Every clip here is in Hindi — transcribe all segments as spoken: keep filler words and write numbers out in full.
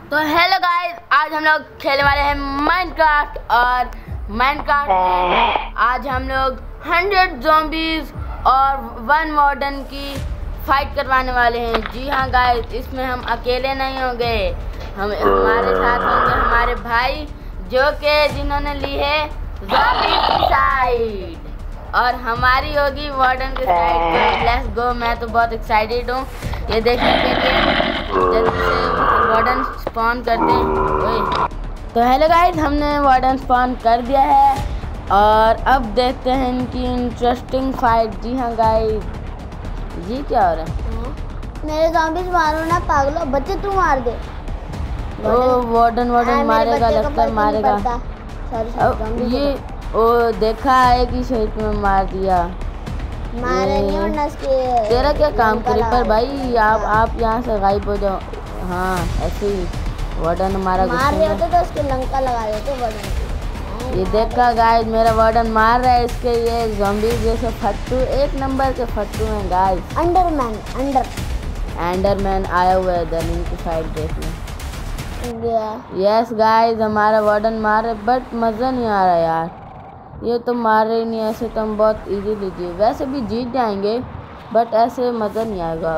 तो हेलो गाइस, आज हम लोग खेलने वाले हैं माइनक्राफ्ट। और माइनक्राफ्ट में आज हम लोग हंड्रेड ज़ॉम्बीज और वन वार्डन की फाइट करवाने वाले हैं। जी हाँ गाइस, इसमें हम अकेले नहीं होंगे, हम हमारे साथ होंगे हमारे भाई जो कि जिन्होंने ली है ज़ॉम्बी की साइड और हमारी होगी वार्डन की साइड। तो लेट्स गो। मैं तो बहुत एक्साइटेड हूँ ये देखने के लिए। जल्दी से वार्डन स्पॉन करते हैं। तो हेलो गाइस, हमने वार्डन स्पॉन कर दिया है और अब देखते हैं इनकी इंटरेस्टिंग फाइट। जी हाँ गाइस, जी क्या हो रहा है? मेरे ज़ॉम्बीज़ मारो ना पागलो, बच्चे तू मार दे। ओ वार्डन वार्डन मारेगा, लगता है मारेगा। अब ये ओ देखा है कि शहीद में मार दिया। मारे नहीं वरना इसके तेरा क्या काम करे पर भाई, आप आप यहाँ से गायब हो जाओ। हाँ ऐसे ही वार्डन हमारा मार रहे होते तो उसके लंका लगा देते वार्डन। ये देखा गाइस, मेरा वार्डन मार रहा है इसके ये ज़ॉम्बी जैसे फट्टू, एक नंबर के फट्टू हैं गाइस। अंडरमैन अंडर एंडरमैन आया हुआ है इधर इनकी फाइट देखने। यस गाइस, हमारा वार्डन मार रहा है बट मज़ा नहीं आ रहा यार। ये तो मार रहे नहीं, ऐसे तो हम बहुत इजीली जीत, वैसे भी जीत जाएंगे बट ऐसे मज़ा नहीं आएगा।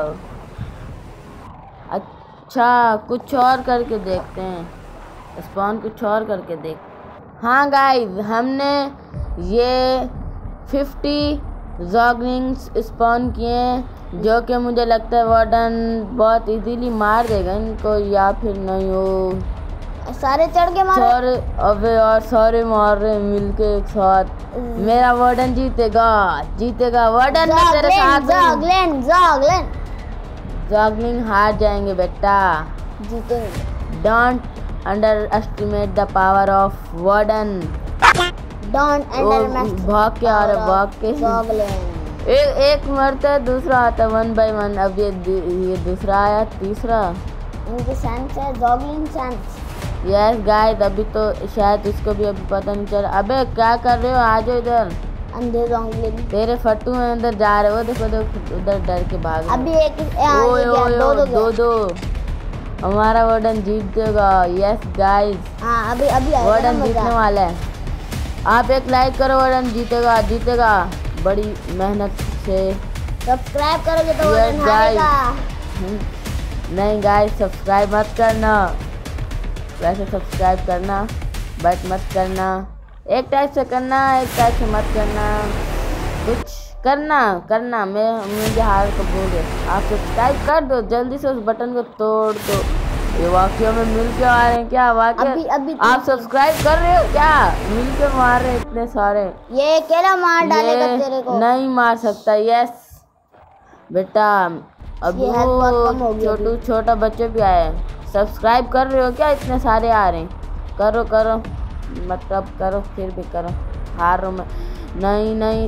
अच्छा कुछ और करके देखते हैं, स्पॉन कुछ और करके देख। हाँ गाइस, हमने ये फिफ्टी ज़ॉम्बीज़ स्पॉन किए हैं जो कि मुझे लगता है वार्डन बहुत इजीली मार देगा इनको, या फिर नहीं हो सारे चढ़ के मारे। सारे अबे यार सारे मार रहे मिलके एक साथ। मेरा वार्डन जीतेगा जीतेगा वार्डन में तेरे साथ। ज़ॉगलिन ज़ॉगलिन ज़ॉगलिन हार जाएंगे बेटा, जीतेंगे। Don't underestimate the power of warden. Don't under भाग के आ रहा भाग के ज़ॉगलिन। एक एक मरता है दूसरा आता है वन बाय वन। अब ये ये दूसरा आया, तीसरा इनकी सेंस है ज़ॉगलिन सेंस। यस गाइस, अभी तो शायद इसको भी अभी पता नहीं चला। अबे क्या कर रहे हो, आ जाओ इधर। अंधे ज़ॉम्बी तेरे फट्टू में अंदर जा रहे हो, देखो देखो उधर डर के भाग। अभी एक ओए ओए दो दो दो दो हमारा वार्डन जीत जाएगा। यस गाइस, हाँ अभी अभी वार्डन जीतने वाला है। आप एक लाइक करो, वार्डन जीतेगा जीतेगा बड़ी मेहनत से। सब्सक्राइब करोगे तो यस वार्डन गाइस, हारेगा। नहीं गाइस सब्सक्राइब मत करना, वैसे सब्सक्राइब करना बट मत करना। एक टाइप से करना, एक टाइप से मत करना, कुछ करना करना। मैं मुझे हार कबूल है। आप सब्सक्राइब कर दो जल्दी से, उस बटन को तोड़ दो। ये वाकई में मिल के आ रहे हैं क्या? वाकई अभी अभी आप सब्सक्राइब कर रहे हो क्या? मिल के मार रहे हैं इतने सारे। ये अकेला मार डालेगा तेरे को। नहीं मार सकता। यस बेटा, अभी वो छोटू छोटा बच्चे भी आए हैं। सब्सक्राइब कर रहे हो क्या? इतने सारे आ रहे हैं। करो करो, मतलब करो, फिर भी करो। हार रहा हूँ मैं। नहीं नहीं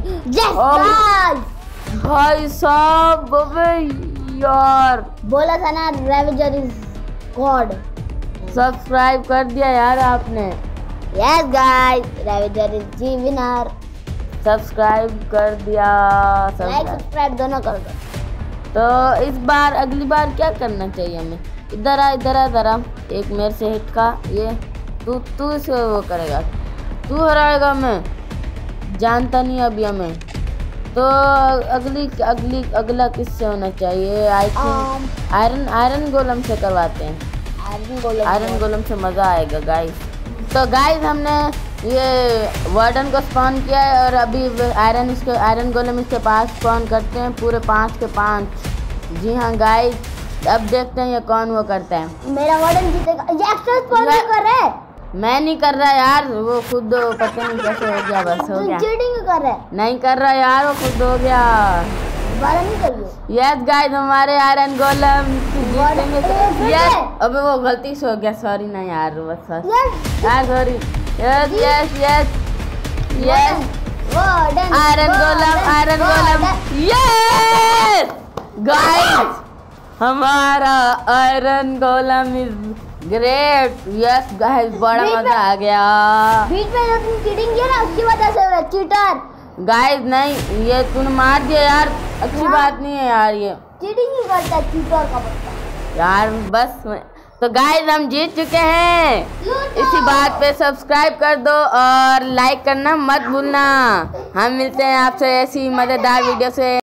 भाई साहब, अबे यार बोला था ना रेवेंजर इज गॉड। सब्सक्राइब कर दिया यार आपने। Yes guys, revenger is the winner. Subscribe कर दिया, लाइक सब्सक्राइब दोनों कर दो। तो इस बार अगली बार क्या करना चाहिए हमें? इधर आ इधर आ इधर आ। एक मेरे से हिट का, ये तू तू इसे वो करेगा, तू हराएगा, मैं जानता नहीं अभी हमें। तो अगली अगली अगला किससे होना चाहिए? I think iron iron golem से करवाते हैं। आयरन गोलम आयरन गोलम से मज़ा आएगा गाइस। तो गाइस, हमने ये वार्डन को स्पॉन किया है और अभी आयरन इसके आयरन गोलम इसके पास स्पॉन करते हैं, पूरे पाँच के पाँच। जी हाँ गाइस, अब देखते हैं ये कौन वो करता है। मेरा वार्डन जीतेगा। ये एक्स्ट्रा स्पॉन कर रहा है। मैं नहीं कर रहा यार, वो खुद पता नहीं कैसे हो गया, बस हो गया। चीटिंग कर रहा है। नहीं कर रहा यार, वो खुद हो गया। दोबारा नहीं करिए। यस गाइस, हमारे आयरन गोलम जीतेंगे। यस, अबे वो गलती से हो गया, सॉरी ना यार, बस यार sorry. Yes yes yes yes, iron golem iron golem. Yes guys, हमारा iron golem is great. Yes guys, बड़ा मजा आ गया। बीच में जो तुम चीटिंग किया ना उसकी वजह से चीटर। गाइस नहीं, ये तूने मार दिया यार, अच्छी बात नहीं है यार, ये चीटिंग ही करता है चीटर का बच्चा यार। बस तो गाइस हम जीत चुके हैं। इसी बात पे सब्सक्राइब कर दो और लाइक करना मत भूलना। हम मिलते हैं आपसे ऐसी मजेदार वीडियो से।